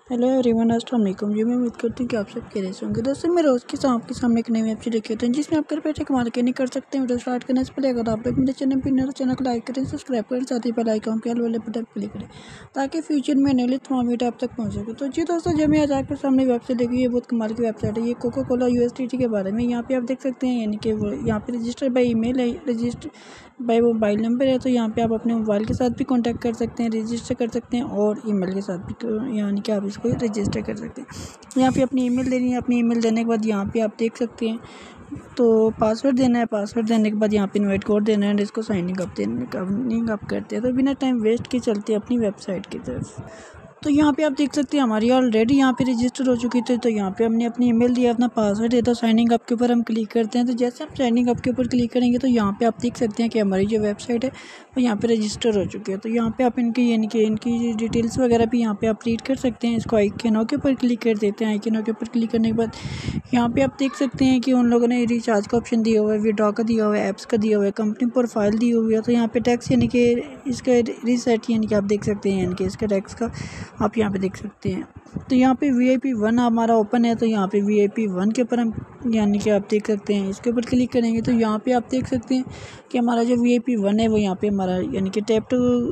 Hello everyone, अस्सलाम वालेकुम जी। मैं उम्मीद करती हूँ कि आप सब खैरियत से होंगे। दोस्तों, मैं रोज़ के आपके सामने एक नई वेबसाइट लेके आता हूँ जिसमें आप घर बैठे कमाल नहीं कर सकते हैं। वीडियो स्टार्ट करने से पहले अगर आप लोग मेरे चैनल पर नए तो चैनल को लाइक करें, सब्सक्राइब करें, साथ ही बेल आइकन के ऑल वाले बटन पर क्लिक करें ताकि फ्यूचर में आने वाली तमाम वीडियो आप तक पहुँच सके। तो जी दोस्तों, जब मैं आज आपके सामने वेबसाइट देखी, ये बहुत कमाल की वेबसाइट है। ये कोका कोला USDT के बारे में यहाँ पे आप देख सकते हैं, यानी कि यहाँ पे रजिस्टर बाई ईमेल है, रजिस्टर बाई मोबाइल नंबर है। तो यहाँ पे आप अपने मोबाइल के साथ भी कांटेक्ट कर सकते हैं, रजिस्टर कर सकते हैं, और ईमेल के साथ भी यानी कि आप इसको रजिस्टर कर सकते हैं। यहाँ पे अपनी ईमेल देनी है। अपनी ईमेल देने के बाद यहाँ पे आप देख सकते हैं तो पासवर्ड देना है। पासवर्ड देने के बाद यहाँ पे इनवाइट कोड देना है, इसको साइनिंग अप करते हैं। तो बिना टाइम वेस्ट के चलते हैं अपनी वेबसाइट की तरफ। तो यहाँ पे आप देख सकते हैं हमारी ऑलरेडी यहाँ पे रजिस्टर हो चुकी थी। तो यहाँ पे हमने अपनी ईमेल दिया, अपना पासवर्ड दिया। तो साइनिंग अप के ऊपर हम क्लिक करते हैं। तो जैसे हम साइनिंग अप के ऊपर क्लिक करेंगे तो यहाँ पे आप देख सकते हैं कि हमारी जो वेबसाइट है वो यहाँ पे रजिस्टर हो चुकी है। तो यहाँ पे आप इनकी डिटेल्स वगैरह भी यहाँ पे आप रीड कर सकते हैं। इसको आइकन के ऊपर क्लिक कर देते हैं। आइकन के ऊपर क्लिक करने के बाद यहाँ पे आप देख सकते हैं कि उन लोगों ने रिचार्ज का ऑप्शन दिया हुआ है, विड्रॉ का दिया हुआ है, ऐप्स का दिया हुआ है, कंपनी प्रोफाइल दी हुई है। तो यहाँ पे टैक्स यानी कि इसका रीसेट यानी कि आप देख सकते हैं, यानी कि इसका टैक्स का आप यहाँ पे देख सकते हैं। तो यहाँ पे VIP 1 हमारा ओपन है। तो यहाँ पे VIP 1 के ऊपर हम यानी कि आप देख सकते हैं, इसके ऊपर क्लिक करेंगे तो यहाँ पे आप देख सकते हैं कि हमारा जो VIP 1 है वो यहाँ पे हमारा यानी कि टैप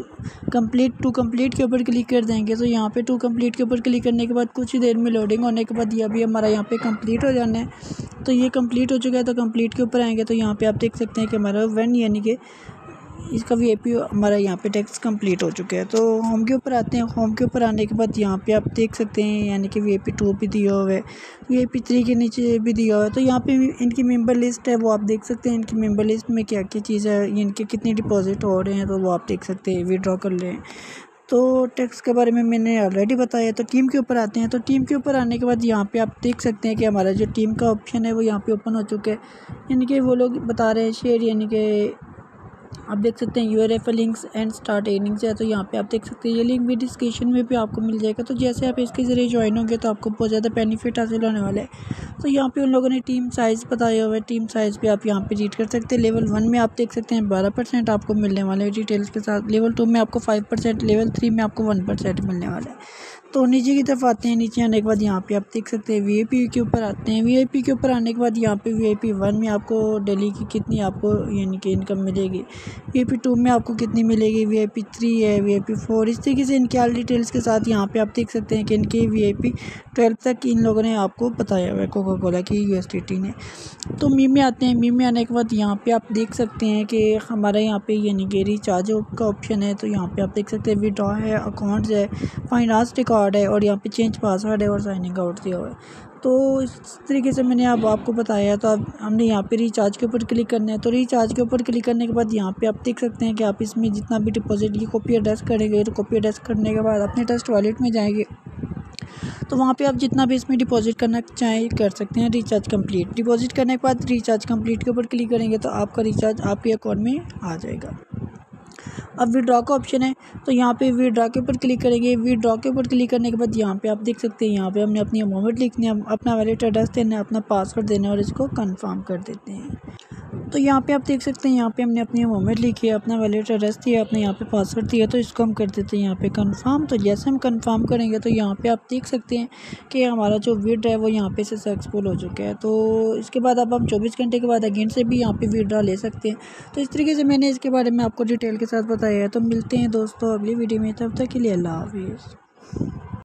टू कंप्लीट के ऊपर क्लिक कर देंगे। तो यहाँ पे टू कंप्लीट के ऊपर क्लिक करने के बाद कुछ ही देर में लोडिंग होने के बाद ये भी हमारा यहाँ पे कंप्लीट हो जाना है। तो ये कंप्लीट हो चुका है। तो कंप्लीट के ऊपर आएंगे तो यहाँ पे आप देख सकते हैं कि हमारा 1 यानी कि इसका VIP हमारा यहाँ पे टैक्स कंप्लीट हो चुका है। तो होम के ऊपर आते हैं। होम के ऊपर आने के बाद यहाँ पे आप देख सकते हैं यानी कि VIP 2 भी दिया हुआ है, VIP 3 के नीचे भी दिया हुआ है। तो यहाँ पे इनकी मेंबर लिस्ट है, वो आप देख सकते हैं। इनकी मेंबर लिस्ट में क्या क्या चीज़ है, इनके कितनी डिपॉजिट हो रहे हैं, तो वो आप देख सकते हैं, विड्रॉ कर लें। तो टैक्स के बारे में मैंने ऑलरेडी बताया। तो टीम के ऊपर आते हैं। तो टीम के ऊपर आने के बाद यहाँ पे आप देख सकते हैं कि हमारा जो टीम का ऑप्शन है वो यहाँ पे ओपन हो चुका है। यानी कि वो लोग बता रहे हैं शेयर, यानी कि आप देख सकते हैं URF links and start earnings है। तो यहाँ पे आप देख सकते हैं ये लिंक भी डिस्क्रिप्शन में भी आपको मिल जाएगा। तो जैसे आप इसके ज़रिए ज्वाइन होंगे तो आपको बहुत ज़्यादा बेनिफिट हासिल होने वाला है। तो यहाँ पे उन लोगों ने टीम साइज़ बताया हुआ है। टीम साइज़ पे आप यहाँ पे रीड कर सकते हैं। लेवल 1 में आप देख सकते हैं 12% आपको मिलने वाला है डिटेल्स के साथ। लेवल 2 में आपको 5%, लेवल 3 में आपको 1% मिलने वाला है। तो नीचे की तरफ आते हैं। नीचे आने के बाद यहाँ पे आप देख सकते हैं VIP के ऊपर आते हैं। VIP के ऊपर आने के बाद यहाँ पे VIP 1 में आपको डेली की कितनी आपको यानी कि इनकम मिलेगी, VIP 2 में आपको कितनी मिलेगी, VIP 3 है, VIP 4, इस तरीके से इनके ऑल डिटेल्स के साथ यहाँ पे आप देख सकते हैं कि इनके VIP 12 तक इन लोगों ने आपको बताया हुआ है, कोका कोला की USDT ने। तो मीम में आते हैं। मीम में आने के बाद यहाँ पे आप देख सकते हैं कि हमारा यहाँ पे यानी कि रिचार्ज का ऑप्शन है। तो यहाँ पे आप देख सकते हैं विड्रॉ है, अकाउंट्स है, फाइनेंस रिकॉर्ड है, और यहाँ पे चेंज पासवर्ड है, और साइनिंग आउट दिया हुआ है। तो इस तरीके से मैंने अब आपको बताया। तो अब हमने यहाँ पे रिचार्ज के ऊपर क्लिक करना है। तो रिचार्ज के ऊपर क्लिक करने के बाद यहाँ पे आप देख सकते हैं कि आप इसमें जितना भी डिपॉजिट की कॉपी एड्रेस करेंगे, तो कॉपी एड्रेस करने के बाद अपने ट्रस्ट वॉलेट में जाएंगे तो वहाँ पे आप जितना भी इसमें डिपॉजिट करना चाहें कर सकते हैं। रिचार्ज कंप्लीट डिपॉजिट करने के बाद रिचार्ज कंप्लीट के ऊपर क्लिक करेंगे तो आपका रिचार्ज आपके अकाउंट में आ जाएगा। अब विड्रॉ का ऑप्शन है। तो यहाँ पे विड्रॉ के ऊपर क्लिक करेंगे। विड्रॉ के ऊपर क्लिक करने के बाद यहाँ पे आप देख सकते हैं, यहाँ पे हमने अपनी अमाउंट लिखनी है, अपना वैलेट एड्रेस देना है, अपना पासवर्ड देना है, और इसको कंफर्म कर देते हैं। तो यहाँ पे आप देख सकते हैं, यहाँ पे हमने अपनी अमाउंट लिखी है, अपना वैलेट एड्रेस दिया, अपने यहाँ पे पासवर्ड दिया। तो इसको हम कर देते हैं यहाँ पे कंफर्म। तो जैसे हम कंफर्म करेंगे तो यहाँ पे आप देख सकते हैं कि हमारा जो विड्रॉ है वो यहाँ पे सक्सेसफुल हो चुका है। तो इसके बाद अब हम 24 घंटे के बाद अगेन से भी यहाँ पे विड्रॉ ले सकते हैं। तो इस तरीके से मैंने इसके बारे में आपको डिटेल के साथ बताया है। तो मिलते हैं दोस्तों अगली वीडियो में, तब तक के लिए अल्लाह हाफिज़।